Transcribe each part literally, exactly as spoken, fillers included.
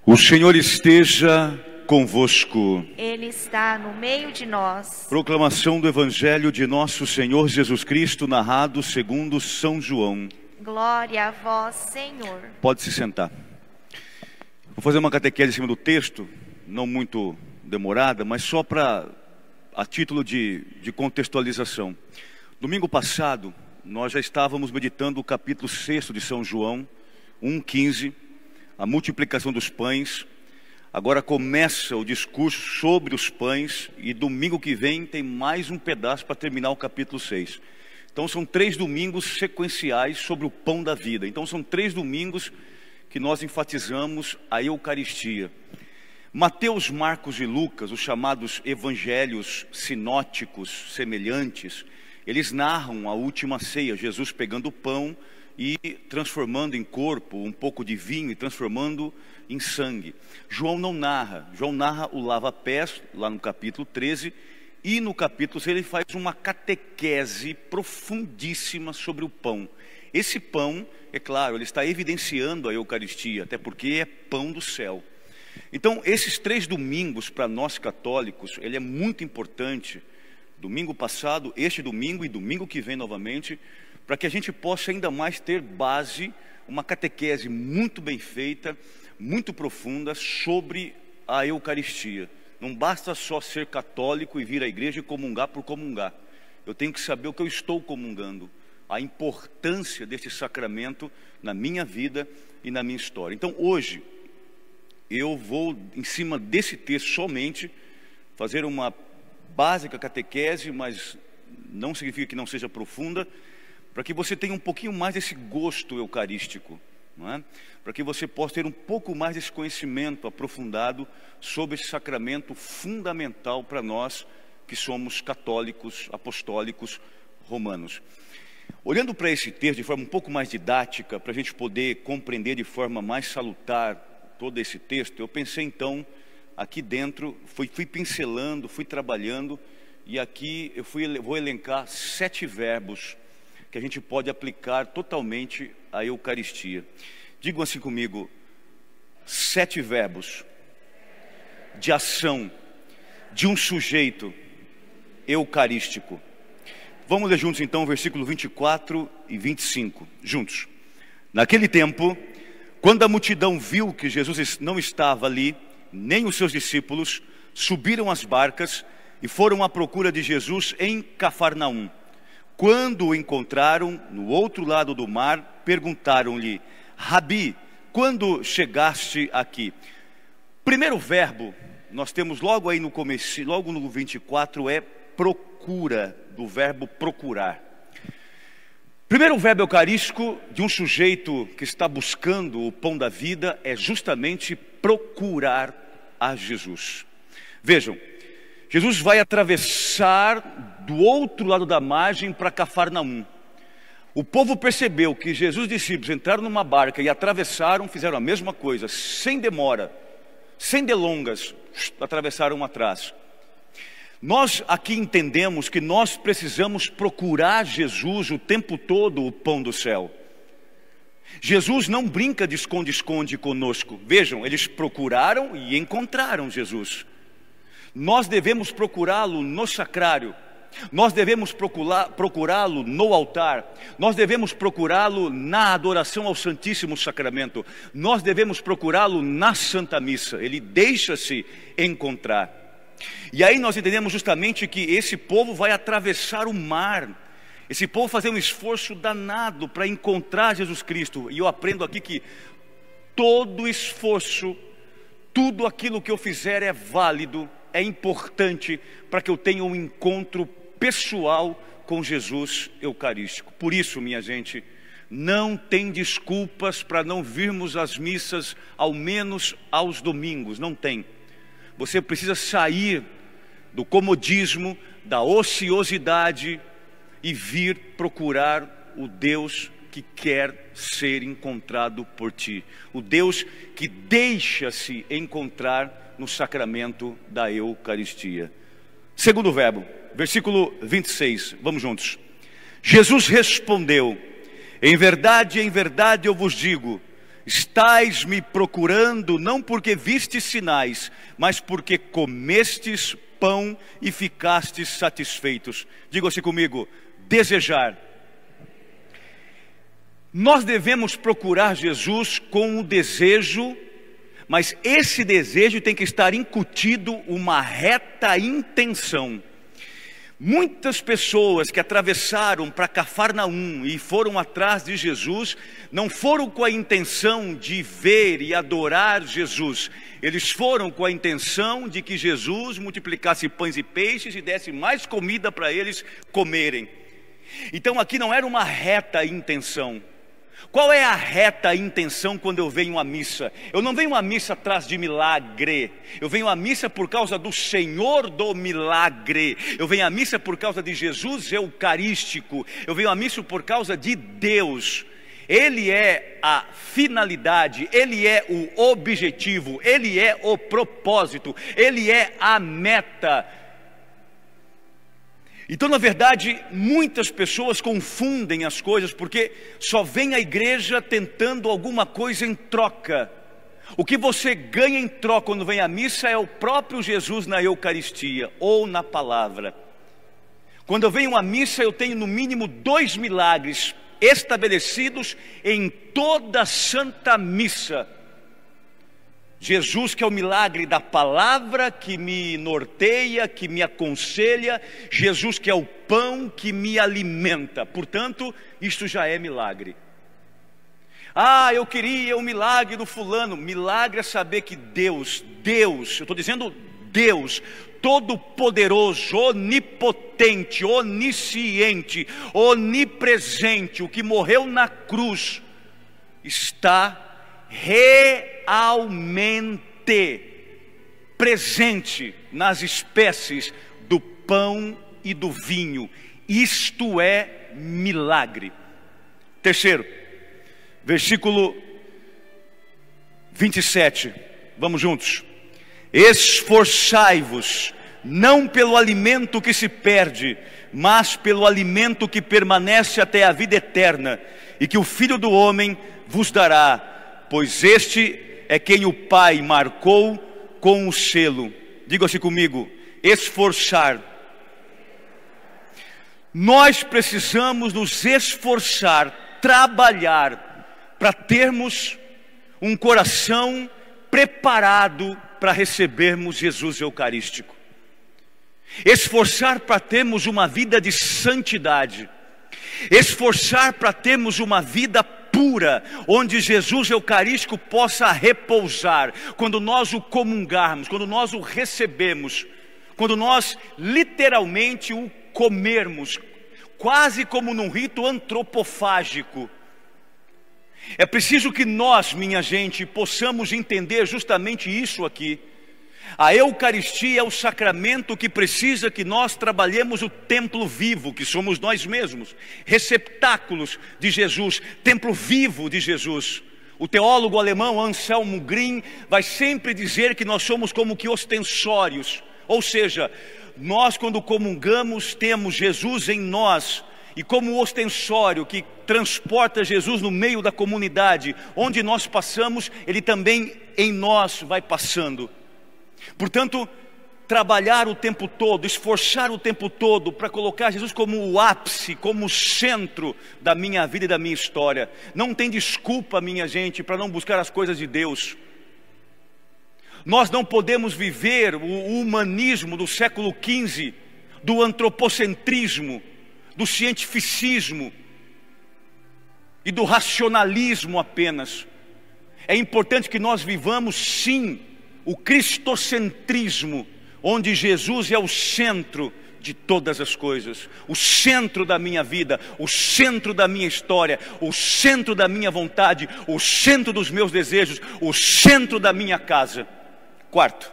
O Senhor esteja convosco. Ele está no meio de nós. Proclamação do Evangelho de nosso Senhor Jesus Cristo, narrado segundo São João. Glória a vós, Senhor. Pode se sentar. Vou fazer uma catequese em cima do texto, não muito demorada, mas só para, a título de, de contextualização. Domingo passado, nós já estávamos meditando o capítulo seis de São João, um, quinze, a multiplicação dos pães. Agora começa o discurso sobre os pães e domingo que vem tem mais um pedaço para terminar o capítulo seis. Então são três domingos sequenciais sobre o pão da vida. Então são três domingos que nós enfatizamos a Eucaristia. Mateus, Marcos e Lucas, os chamados evangelhos sinóticos semelhantes, eles narram a última ceia, Jesus pegando o pão e transformando em corpo um pouco de vinho e transformando em sangue. João não narra, João narra o lava-pés, lá no capítulo treze, e no capítulo seis ele faz uma catequese profundíssima sobre o pão. Esse pão, é claro, ele está evidenciando a Eucaristia, até porque é pão do céu. Então, esses três domingos, para nós católicos, ele é muito importante. Domingo passado, este domingo e domingo que vem novamente, para que a gente possa ainda mais ter base, uma catequese muito bem feita, muito profunda sobre a Eucaristia. Não basta só ser católico e vir à igreja e comungar por comungar. Eu tenho que saber o que eu estou comungando, a importância desse sacramento na minha vida e na minha história. Então hoje, eu vou, em cima desse texto somente, fazer uma básica catequese, mas não significa que não seja profunda, para que você tenha um pouquinho mais desse gosto eucarístico, não é? Para que você possa ter um pouco mais desse conhecimento aprofundado sobre esse sacramento fundamental para nós que somos católicos, apostólicos, romanos. Olhando para esse texto de forma um pouco mais didática, para a gente poder compreender de forma mais salutar todo esse texto, eu pensei então, aqui dentro, fui, fui pincelando, fui trabalhando, e aqui eu fui, vou elencar sete verbos que a gente pode aplicar totalmente à Eucaristia. Digam assim comigo, sete verbos de ação de um sujeito eucarístico. Vamos ler juntos então o versículo vinte e quatro e vinte e cinco, juntos. Naquele tempo, quando a multidão viu que Jesus não estava ali, nem os seus discípulos, subiram as barcas e foram à procura de Jesus em Cafarnaum. Quando o encontraram no outro lado do mar, perguntaram-lhe: Rabi, quando chegaste aqui? Primeiro verbo, nós temos logo aí no começo, logo no vinte e quatro, é procura, do verbo procurar. Primeiro verbo eucarístico de um sujeito que está buscando o pão da vida é justamente procurar a Jesus. Vejam, Jesus vai atravessar do outro lado da margem para Cafarnaum. O povo percebeu que Jesus e os discípulos entraram numa barca e atravessaram, fizeram a mesma coisa, sem demora, sem delongas, atravessaram atrás. Nós aqui entendemos que nós precisamos procurar Jesus o tempo todo, o pão do céu. Jesus não brinca de esconde-esconde conosco. Vejam, eles procuraram e encontraram Jesus. Nós devemos procurá-lo no sacrário, nós devemos procurá-lo no altar, nós devemos procurá-lo na adoração ao Santíssimo Sacramento, nós devemos procurá-lo na Santa Missa. Ele deixa-se encontrar. E aí nós entendemos justamente que esse povo vai atravessar o mar, esse povo fazer um esforço danado para encontrar Jesus Cristo. E eu aprendo aqui que todo esforço, tudo aquilo que eu fizer é válido, é importante para que eu tenha um encontro pessoal com Jesus Eucarístico. Por isso, minha gente, não tem desculpas para não virmos às missas, ao menos aos domingos, não tem. Você precisa sair do comodismo, da ociosidade e vir procurar o Deus que quer ser encontrado por ti. O Deus que deixa-se encontrar no sacramento da Eucaristia. Segundo verbo, versículo vinte e seis, vamos juntos. Jesus respondeu: em verdade, em verdade eu vos digo, estais me procurando não porque vistes sinais, mas porque comestes pão e ficastes satisfeitos. Diga-se comigo, desejar. Nós devemos procurar Jesus com o desejo, mas esse desejo tem que estar incutido uma reta intenção. Muitas pessoas que atravessaram para Cafarnaum e foram atrás de Jesus, não foram com a intenção de ver e adorar Jesus. Eles foram com a intenção de que Jesus multiplicasse pães e peixes e desse mais comida para eles comerem. Então aqui não era uma reta intenção. Qual é a reta intenção quando eu venho à missa? Eu não venho à missa atrás de milagre. Eu venho à missa por causa do Senhor do milagre. Eu venho à missa por causa de Jesus eucarístico. Eu venho à missa por causa de Deus. Ele é a finalidade, Ele é o objetivo, Ele é o propósito, Ele é a meta. Então, na verdade, muitas pessoas confundem as coisas, porque só vem à igreja tentando alguma coisa em troca. O que você ganha em troca quando vem à missa é o próprio Jesus na Eucaristia, ou na palavra. Quando eu venho à missa, eu tenho no mínimo dois milagres estabelecidos em toda a Santa Missa. Jesus, que é o milagre da palavra que me norteia, que me aconselha. Jesus, que é o pão que me alimenta. Portanto, isto já é milagre. Ah, eu queria o milagre do fulano. Milagre é saber que Deus, Deus, eu estou dizendo Deus, todo-poderoso, onipotente, onisciente, onipresente, o que morreu na cruz, está realmente presente nas espécies do pão e do vinho. Isto é milagre. Terceiro, versículo vinte e sete, vamos juntos. Esforçai-vos, não pelo alimento que se perde, mas pelo alimento que permanece até a vida eterna, e que o Filho do Homem vos dará, pois este é quem o Pai marcou com o selo. Diga-se comigo, esforçar. Nós precisamos nos esforçar, trabalhar, para termos um coração preparado para recebermos Jesus eucarístico. Esforçar para termos uma vida de santidade. Esforçar para termos uma vida pura, onde Jesus eucarístico possa repousar. Quando nós o comungarmos, quando nós o recebemos, quando nós literalmente o comermos, quase como num rito antropofágico. É preciso que nós, minha gente, possamos entender justamente isso aqui. A Eucaristia é o sacramento que precisa que nós trabalhemos o templo vivo, que somos nós mesmos, receptáculos de Jesus, templo vivo de Jesus. O teólogo alemão Anselmo Green vai sempre dizer que nós somos como que ostensórios, ou seja, nós quando comungamos temos Jesus em nós, e como o ostensório que transporta Jesus no meio da comunidade, onde nós passamos, ele também em nós vai passando. Portanto, trabalhar o tempo todo, esforçar o tempo todo para colocar Jesus como o ápice, como o centro da minha vida e da minha história. Não tem desculpa, minha gente, para não buscar as coisas de Deus. Nós não podemos viver o humanismo do século quinze, do antropocentrismo, do cientificismo e do racionalismo apenas. É importante que nós vivamos sim o cristocentrismo, onde Jesus é o centro de todas as coisas, o centro da minha vida, o centro da minha história, o centro da minha vontade, o centro dos meus desejos, o centro da minha casa. Quarto,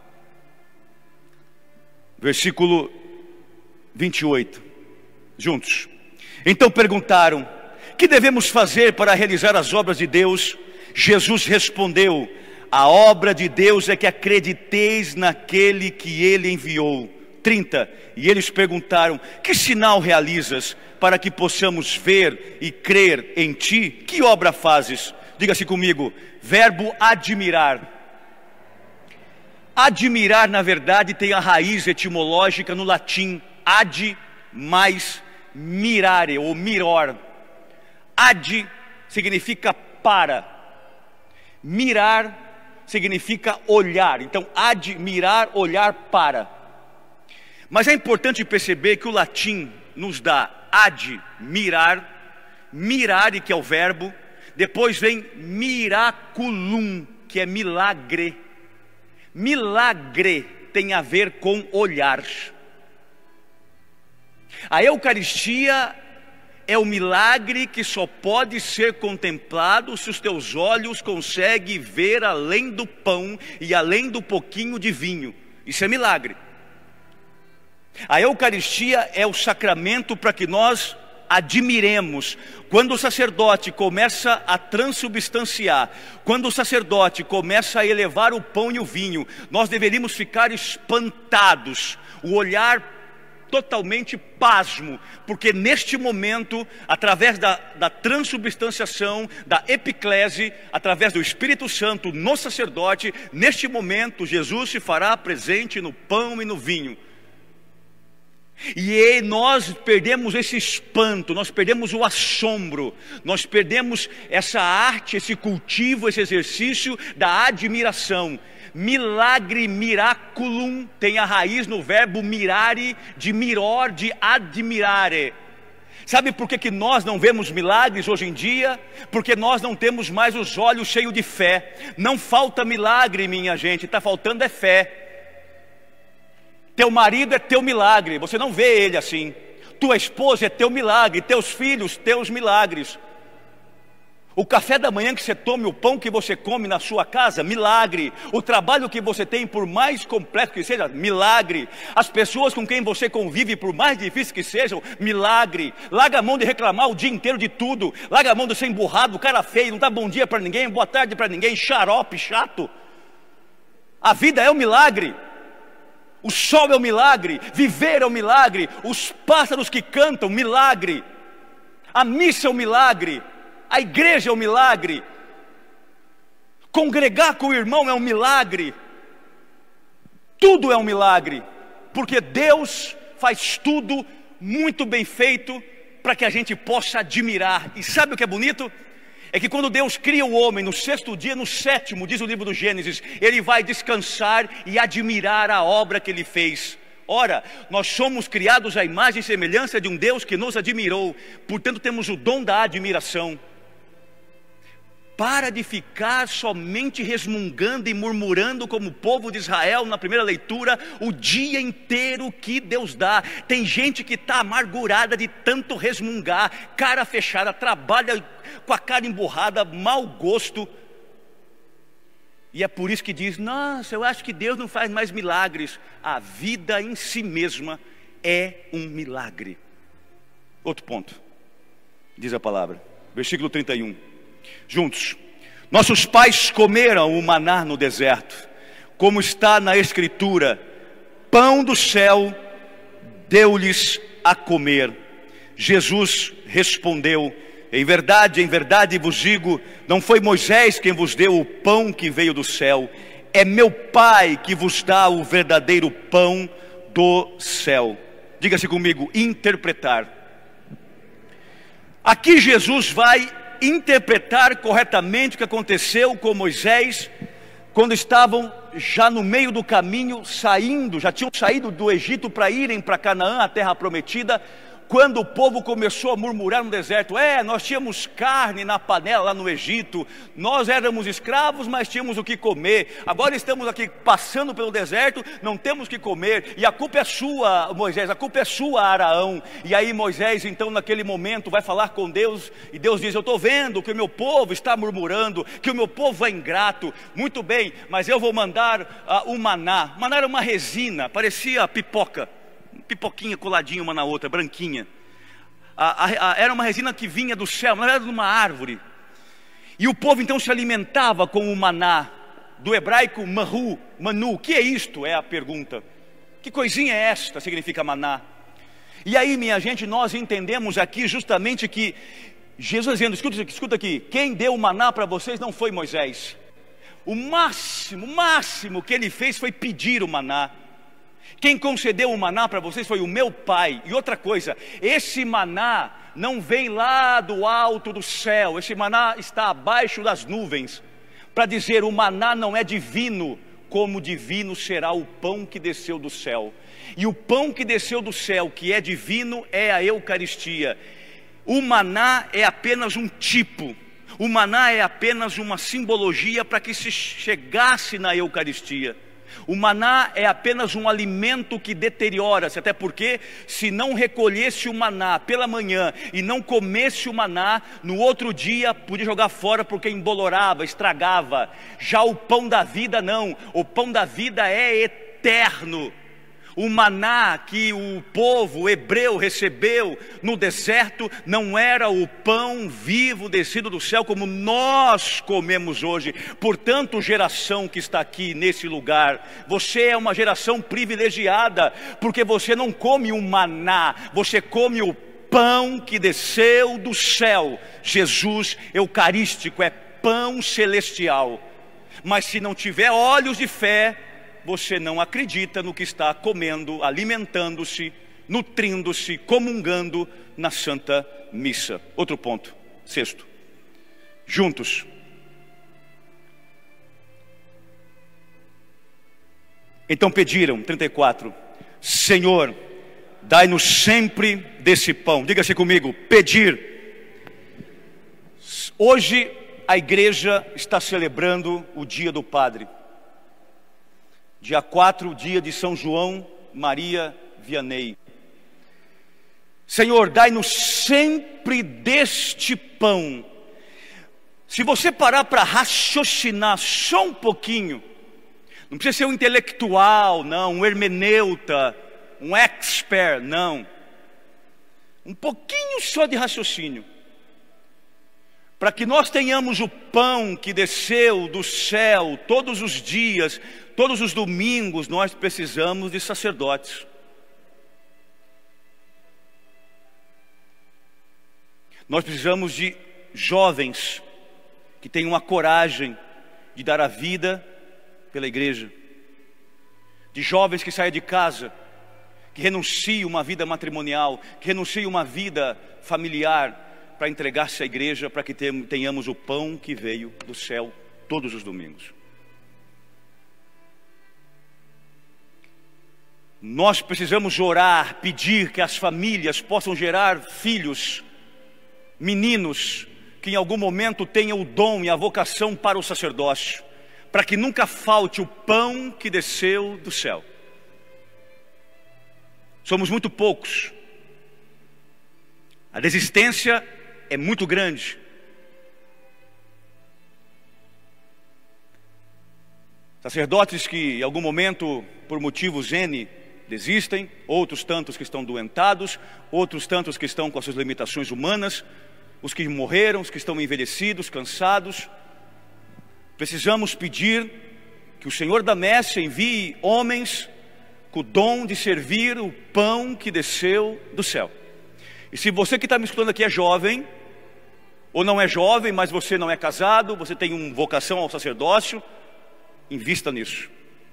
versículo vinte e oito. Juntos. Então perguntaram: que devemos fazer para realizar as obras de Deus? Jesus respondeu: a obra de Deus é que acrediteis naquele que Ele enviou. trinta. E eles perguntaram: que sinal realizas para que possamos ver e crer em Ti? Que obra fazes? Diga-se comigo, verbo admirar. Admirar, na verdade, tem a raiz etimológica no latim ad mais mirare, ou miror. Ad significa para, mirar significa olhar. Então, admirar, olhar para. Mas é importante perceber que o latim nos dá admirar, mirare, que é o verbo, depois vem miraculum, que é milagre. Milagre tem a ver com olhar. A Eucaristia é o milagre que só pode ser contemplado se os teus olhos conseguem ver além do pão e além do pouquinho de vinho. Isso é milagre. A Eucaristia é o sacramento para que nós admiremos. Quando o sacerdote começa a transubstanciar, quando o sacerdote começa a elevar o pão e o vinho, nós deveríamos ficar espantados, o olhar totalmente pasmo, porque neste momento, através da, da transubstanciação, da epiclese, através do Espírito Santo no sacerdote, neste momento Jesus se fará presente no pão e no vinho. E nós perdemos esse espanto, nós perdemos o assombro, nós perdemos essa arte, esse cultivo, esse exercício da admiração. Milagre, miraculum, tem a raiz no verbo mirare, de miror, de admirare. Sabe por que que nós não vemos milagres hoje em dia? Porque nós não temos mais os olhos cheios de fé. Não falta milagre, minha gente, está faltando é fé. Teu marido é teu milagre, você não vê ele assim. Tua esposa é teu milagre, teus filhos, teus milagres. O café da manhã que você tome, o pão que você come na sua casa, milagre. O trabalho que você tem, por mais complexo que seja, milagre. As pessoas com quem você convive, por mais difíceis que sejam, milagre. Larga a mão de reclamar o dia inteiro de tudo. Larga a mão de ser emburrado, cara feio, não dá bom dia para ninguém, boa tarde para ninguém, xarope, chato. A vida é um milagre. O sol é um milagre, viver é um milagre, os pássaros que cantam, milagre. A missa é um milagre, a igreja é um milagre. Congregar com o irmão é um milagre. Tudo é um milagre, porque Deus faz tudo muito bem feito para que a gente possa admirar. E sabe o que é bonito? É que quando Deus cria o homem no sexto dia, no sétimo, diz o livro do Gênesis, Ele vai descansar e admirar a obra que Ele fez. Ora, nós somos criados à imagem e semelhança de um Deus que nos admirou, portanto temos o dom da admiração. Para de ficar somente resmungando e murmurando como o povo de Israel na primeira leitura, o dia inteiro que Deus dá. Tem gente que está amargurada de tanto resmungar, cara fechada, trabalha com a cara emburrada, mau gosto. E é por isso que diz, nossa, eu acho que Deus não faz mais milagres. A vida em si mesma é um milagre. Outro ponto, diz a palavra, versículo trinta e um. Juntos, nossos pais comeram o maná no deserto, como está na escritura, pão do céu deu-lhes a comer. Jesus respondeu, em verdade, em verdade vos digo, não foi Moisés quem vos deu o pão que veio do céu, é meu Pai que vos dá o verdadeiro pão do céu. Diga-se comigo, interpretar. Aqui Jesus vai interpretar corretamente o que aconteceu com Moisés quando estavam já no meio do caminho, saindo, já tinham saído do Egito para irem para Canaã, a terra prometida, quando o povo começou a murmurar no deserto, é, nós tínhamos carne na panela lá no Egito, nós éramos escravos, mas tínhamos o que comer, agora estamos aqui passando pelo deserto, não temos o que comer, e a culpa é sua, Moisés, a culpa é sua, Araão. E aí Moisés então naquele momento vai falar com Deus, e Deus diz, eu estou vendo que o meu povo está murmurando, que o meu povo é ingrato, muito bem, mas eu vou mandar uh, o maná. Maná era uma resina, parecia pipoca, pipoquinha coladinha uma na outra, branquinha. a, a, a, Era uma resina que vinha do céu, na verdade de uma árvore. E o povo então se alimentava com o maná, do hebraico mahu, manu. O que é isto? É a pergunta. Que coisinha é esta? Significa maná. E aí, minha gente, nós entendemos aqui justamente que Jesus dizendo, escuta, escuta aqui, quem deu o maná para vocês não foi Moisés. O máximo, o máximo que ele fez foi pedir o maná. Quem concedeu o maná para vocês foi o meu Pai. E outra coisa, esse maná não vem lá do alto do céu, esse maná está abaixo das nuvens, para dizer, o maná não é divino, como divino será o pão que desceu do céu. E o pão que desceu do céu, que é divino, é a Eucaristia. O maná é apenas um tipo, o maná é apenas uma simbologia para que se chegasse na Eucaristia. O maná é apenas um alimento que deteriora-se, até porque se não recolhesse o maná pela manhã e não comesse o maná, no outro dia podia jogar fora porque embolorava, estragava. Já o pão da vida não, o pão da vida é eterno. O maná que o povo hebreu recebeu no deserto não era o pão vivo descido do céu como nós comemos hoje. Portanto, geração que está aqui nesse lugar, você é uma geração privilegiada, porque você não come o maná, você come o pão que desceu do céu. Jesus eucarístico é pão celestial. Mas se não tiver olhos de fé, você não acredita no que está comendo, alimentando-se, nutrindo-se, comungando na Santa Missa. Outro ponto, sexto, juntos. Então pediram, trinta e quatro, Senhor, dai-nos sempre desse pão. Diga-se comigo, pedir. Hoje a igreja está celebrando o dia do Padre. Dia quatro, dia de São João Maria Vianney. Senhor, dai-nos sempre deste pão. Se você parar para raciocinar só um pouquinho, não precisa ser um intelectual, não, um hermeneuta, um expert, não. Um pouquinho só de raciocínio. Para que nós tenhamos o pão que desceu do céu todos os dias, todos os domingos, nós precisamos de sacerdotes. Nós precisamos de jovens que tenham a coragem de dar a vida pela igreja. De jovens que saiam de casa, que renunciam uma vida matrimonial, que renunciam uma vida familiar, para entregar-se à igreja, para que tenhamos o pão que veio do céu todos os domingos. Nós precisamos orar, pedir que as famílias possam gerar filhos, meninos, que em algum momento tenham o dom e a vocação para o sacerdócio, para que nunca falte o pão que desceu do céu. Somos muito poucos, a resistência é muito grande. Sacerdotes que em algum momento, por motivos N, desistem, outros tantos que estão doentados, outros tantos que estão com as suas limitações humanas, os que morreram, os que estão envelhecidos, cansados. Precisamos pedir que o Senhor da Messe envie homens com o dom de servir o pão que desceu do céu. E se você que está me escutando aqui é jovem, ou não é jovem, mas você não é casado, você tem uma vocação ao sacerdócio, invista nisso.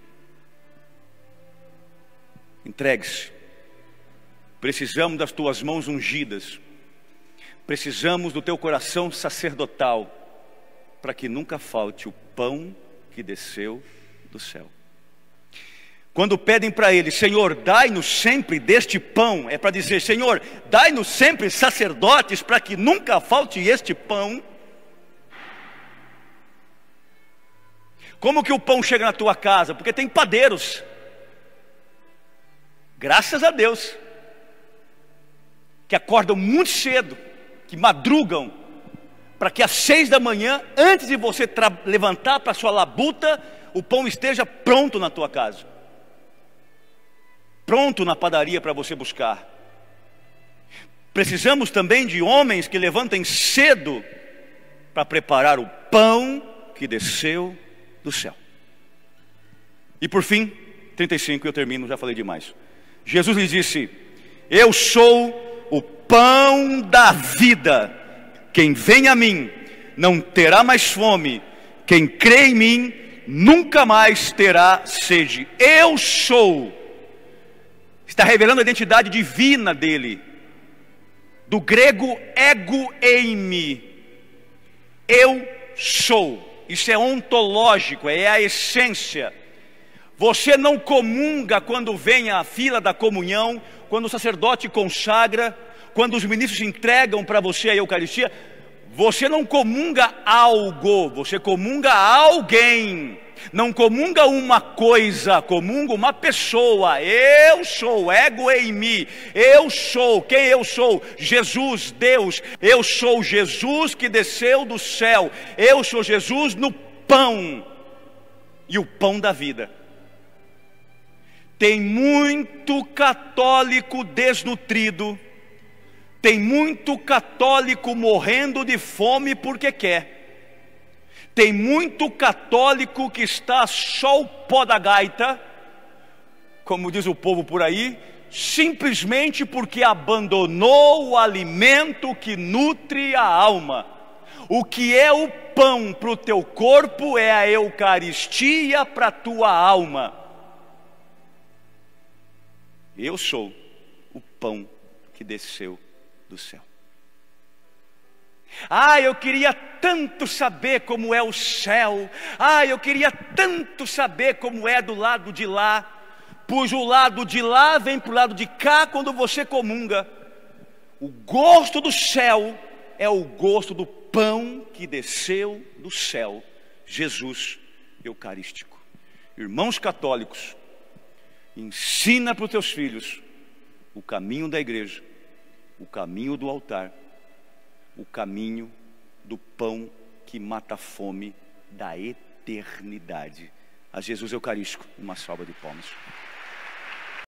Entregue-se. Precisamos das tuas mãos ungidas. Precisamos do teu coração sacerdotal, para que nunca falte o pão que desceu do céu. Quando pedem para ele, Senhor, dai-nos sempre deste pão, é para dizer, Senhor, dai-nos sempre sacerdotes, para que nunca falte este pão. Como que o pão chega na tua casa? Porque tem padeiros. Graças a Deus, que acordam muito cedo, que madrugam, para que às seis da manhã, antes de você levantar para a sua labuta, o pão esteja pronto na tua casa, pronto na padaria para você buscar. Precisamos também de homens que levantem cedo para preparar o pão que desceu do céu. E por fim, trinta e cinco, eu termino, já falei demais. Jesus lhe disse, eu sou o pão da vida. Quem vem a mim não terá mais fome. Quem crê em mim nunca mais terá sede. Eu sou. Está revelando a identidade divina dele. Do grego ego eimi. Eu sou. Isso é ontológico, é a essência. Você não comunga quando vem à fila da comunhão, quando o sacerdote consagra, quando os ministros entregam para você a Eucaristia. Você não comunga algo, você comunga alguém. Não comunga uma coisa, comunga uma pessoa. Eu sou, ego em mim. Eu sou, quem eu sou? Jesus, Deus. Eu sou Jesus que desceu do céu. Eu sou Jesus no pão. E o pão da vida. Tem muito católico desnutrido. Tem muito católico morrendo de fome porque quer. Tem muito católico que está só o pó da gaita, como diz o povo por aí, simplesmente porque abandonou o alimento que nutre a alma. O que é o pão para o teu corpo é a Eucaristia para a tua alma. Eu sou o pão que desceu do céu. Ah, eu queria tanto saber como é o céu. Ah, eu queria tanto saber como é do lado de lá. Pois o lado de lá vem para o lado de cá quando você comunga. O gosto do céu é o gosto do pão que desceu do céu, Jesus Eucarístico. Irmãos católicos, ensina para os teus filhos o caminho da igreja, o caminho do altar, o caminho do pão que mata a fome da eternidade. A Jesus Eucarístico, uma salva de palmas.